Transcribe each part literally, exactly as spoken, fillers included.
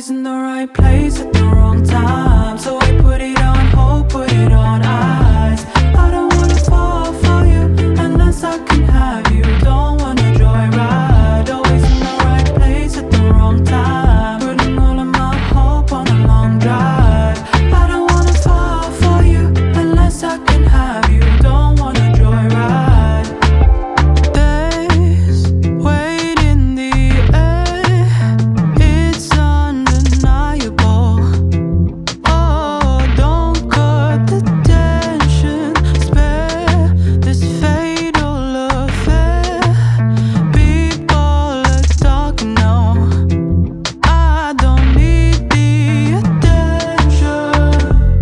Always in the right place at the wrong time, so we put it on hold, put it on ice. I don't wanna fall for you unless I can have you. Don't wanna joyride. Always in the right place at the wrong time, putting all of my hope on a long drive. I don't wanna fall for you unless I can have you. Don't wanna joyride. There's weight in the air, it's undeniable. Oh, don't cut the tension, spare this fatal affair. People are talking now, I don't need the attention.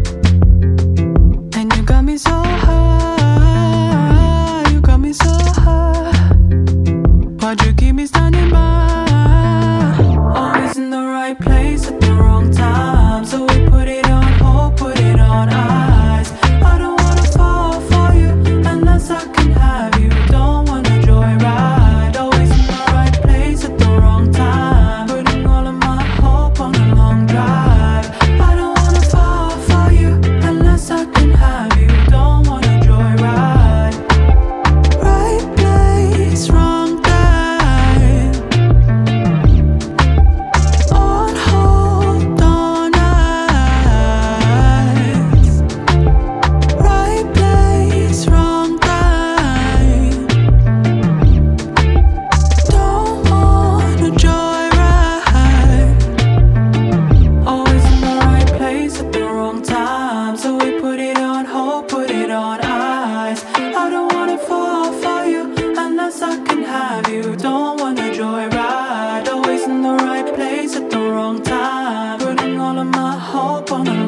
And you got me so high, you got me so high. Why'd you keep me standing by? Always in the right place at the wrong time, so we put it on hold, put it on ice. I don't wanna fall for you unless I can have you. Don't wanna joyride. Always in the right place at the wrong time, putting all of my hope on a long drive. I don't wanna fall for you unless I can have you. Don't wanna joyride. Right place, wrong time. On hold, on ice. Right place, wrong time. Don't wanna joyride. Always in the right place at the wrong time, so we put it on hold, put it on ice. I don't wanna fall for you unless I can have you. Don't wanna joyride. Always in the right place at the wrong time, putting all of my hope on a